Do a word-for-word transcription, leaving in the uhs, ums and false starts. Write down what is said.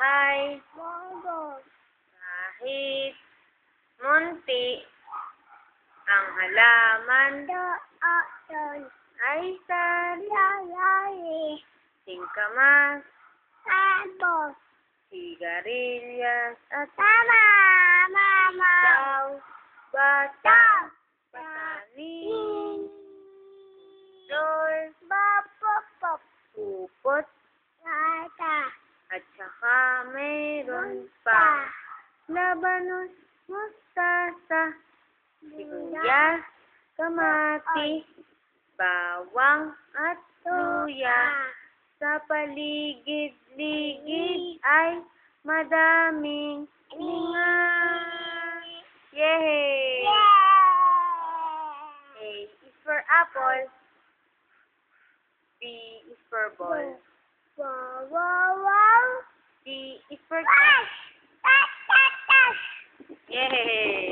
ay Mongol. kahit munti ang halaman Doon. ay sari Lalari. singkamas, Abo. sigarilyas at Mama. Mama. daw bata patani dor Bapopop. upot Lata. at saka mayroon pa labanos, mustasa, sibuyas, kamatis, bawang at luya. Sa paligid-ligid ay madaming bunga. Yay! A is for apple. B is for ball. Wow, wow, wow. C is for Tash! Tash, tash, tash. Yay!